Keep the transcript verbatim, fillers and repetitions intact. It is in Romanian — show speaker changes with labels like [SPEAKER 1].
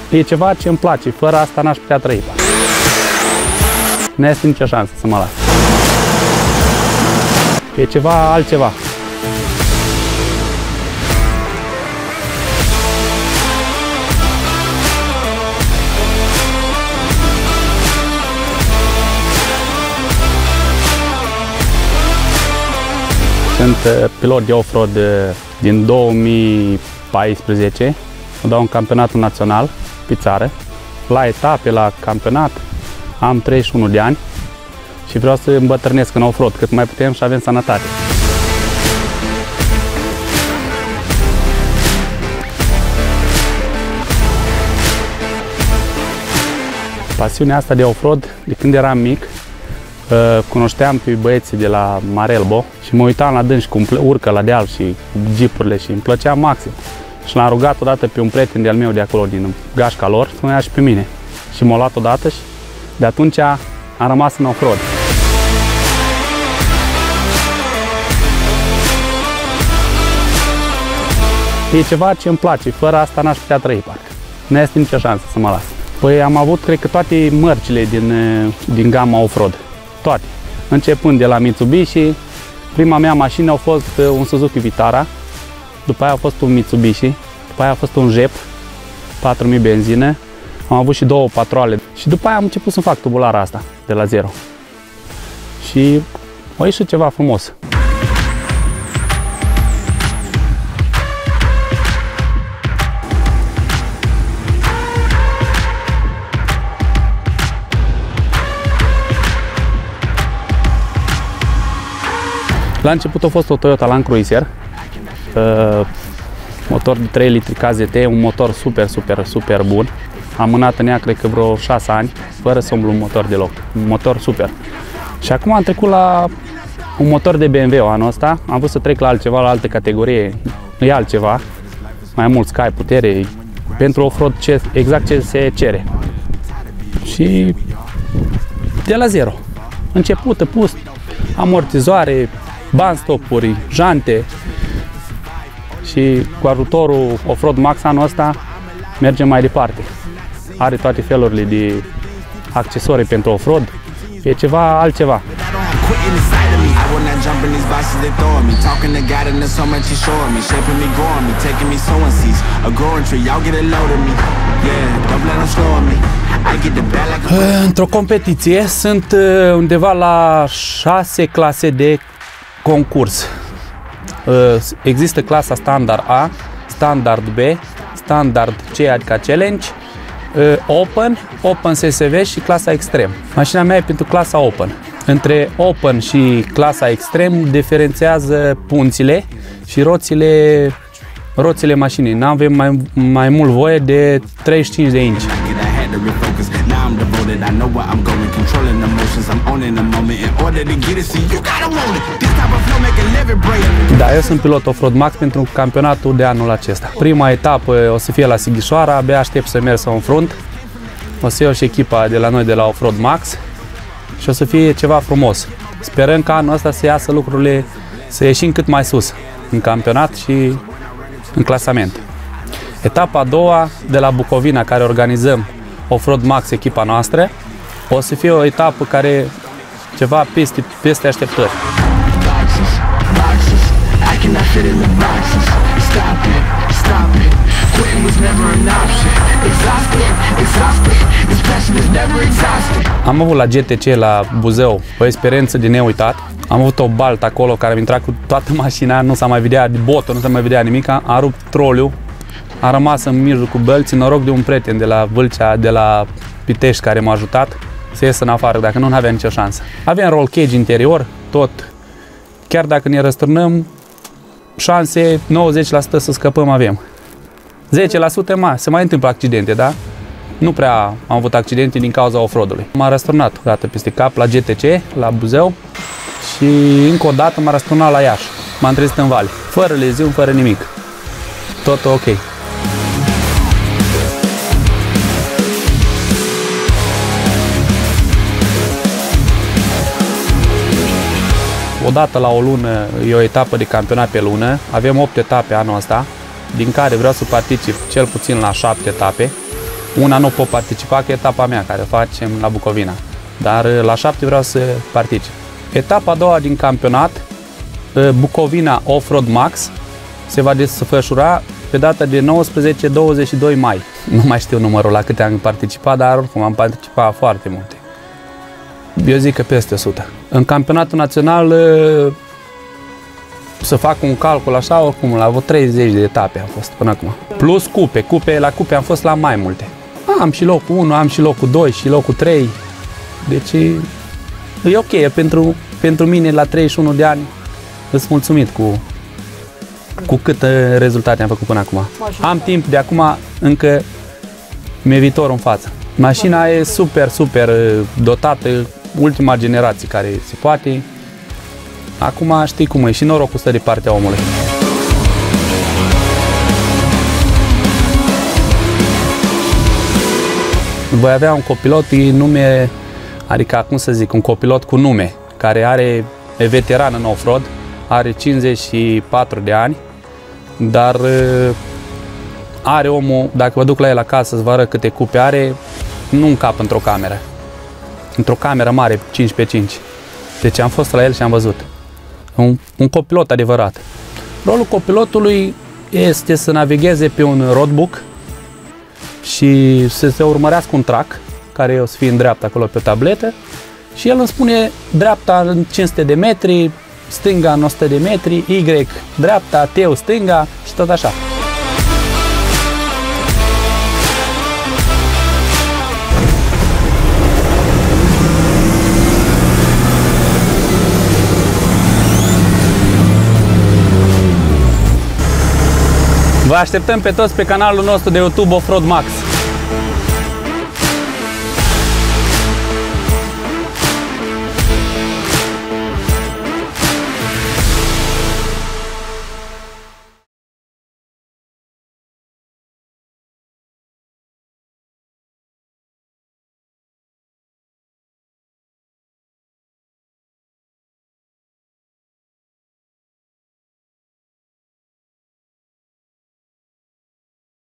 [SPEAKER 1] E ceva ce îmi place, fără asta n-aș putea trăi. Nu este nicio șansă să mă las. E ceva altceva. Sunt pilot de off-road din două mii paisprezece, o dau un campionat național pe țară, la etape, la campionat, am treizeci și unu de ani și vreau să îmbătrânesc în off-road cât mai putem și avem sănătate. Pasiunea asta de off-road, de când eram mic, cunoșteam pe băieții de la Marelbo și mă uitam la dânsi cum urcă la deal și cu jeepurile și îmi plăcea maxim. Și l-am rugat odată pe un prieten de-al meu de acolo, din gașca lor, să mă ia și pe mine. Și m-a luat odată și de atunci am rămas în off-road. E ceva ce îmi place, fără asta n-aș putea trăi, parcă. Nu este nicio șansă să mă las. Păi am avut, cred că, toate mărcile din, din gama off-road. Toate. Începând de la Mitsubishi, prima mea mașină a fost un Suzuki Vitara, după aia a fost un Mitsubishi, după aia a fost un Jeep, patru mii benzină, am avut și două patroale și după aia am început să fac tubulara asta, de la zero. Și a ieșit ceva frumos. La început a fost o Toyota Land Cruiser, uh, motor de trei litri K Z T, un motor super, super, super bun. Am mânat în ea, cred că vreo șase ani, fără să umblu un motor deloc, un motor super. Și acum am trecut la un motor de B M W anul ăsta, am vrut să trec la altceva, la altă categorie, e altceva, mai mult sky, putere, pentru off-road exact ce se cere. Și de la zero, începută, pus amortizoare, bandstopuri, jante și cu ajutorul Off-Road Max anul ăsta mergem mai departe. Are toate felurile de accesorii pentru off-road, e ceva altceva. Într-o competiție sunt undeva la șase clase de concurs. Există clasa standard A, standard B, standard C, adică challenge, open, open S S V și clasa extrem. Mașina mea e pentru clasa open. Între open și clasa extrem diferențiază punțile și roțile, roțile mașinii. N-avem mai, mai mult voie de treizeci și cinci de inci. Da, eu sunt pilot Off-Road Max pentru campionatul de anul acesta. Prima etapă o să fie la Sighișoara, abia aștept să merg să o înfrunt. O să iau și echipa de la noi de la Off-Road Max și o să fie ceva frumos. Sperăm ca anul ăsta să iasă lucrurile, să ieșim cât mai sus în campionat și în clasament. Etapa a doua de la Bucovina, care organizăm Off-Road Max, echipa noastră, o să fie o etapă care ceva peste, peste așteptări. Am avut la G T C la Buzău o experiență de neuitat. Am avut o baltă acolo care mi-a intrat cu toată mașina, nu s-a mai vedea de botă, nu s-a mai vedea nimic. A rupt troliul, a rămas în mijlocul bălții, noroc de un prieten de la Vâlcea, de la Pitești, care m-a ajutat să ies în afară, dacă nu, nu aveam nicio șansă. Aveam roll cage interior, tot. Chiar dacă ne răsturnăm, șanse nouăzeci la sută să scăpăm avem. zece la sută mai, se mai întâmplă accidente, da? Nu prea am avut accidente din cauza off-road-ului. M-a răsturnat o dată peste cap la G T C, la Buzău și încă o dată m-a răsturnat la Iași. M-am trezit în vale, fără leziuni, fără nimic. Tot ok. O dată la o lună e o etapă de campionat pe lună. Avem opt etape anul ăsta, din care vreau să particip cel puțin la șapte etape. una nu pot participa, că e etapa mea care o facem la Bucovina. Dar la șapte vreau să particip. Etapa a doua din campionat, Bucovina Off-Road Max, se va desfășura pe data de nouăsprezece douăzeci și doi mai. Nu mai știu numărul la câte am participat, dar oricum am participat foarte multe. Eu zic că peste o sută. În campionatul național, să fac un calcul așa, oricum, la vreo treizeci de etape am fost până acum. Plus cupe. cupe la cupe am fost la mai multe. Am și locul unu, am și locul doi și locul trei. Deci e ok, pentru, pentru mine la treizeci și unu de ani sunt mulțumit cu, cu câte rezultate am făcut până acum. Am timp de acum, încă mi-e viitorul în față. Mașina e super, super dotată, ultima generație care se poate. Acum știi cum e, și norocul stă de partea omului. Voi avea un copilot nume, adică cum să zic, un copilot cu nume, care are, e veteran în off-road, are cincizeci și patru de ani, dar are omul, dacă vă duc la el acasă să vă arăt câte cupe are, nu încap într-o cameră. Într-o cameră mare, cinci pe cinci. Deci am fost la el și am văzut. Un, un copilot adevărat. Rolul copilotului este să navigheze pe un roadbook și să se urmărească un track, care o să fie în dreapta acolo pe o tabletă, și el îmi spune dreapta în cinci sute de metri, stânga în o sută de metri, Y dreapta, T stânga și tot așa. Vă așteptăm pe toți pe canalul nostru de YouTube Off-Road Max.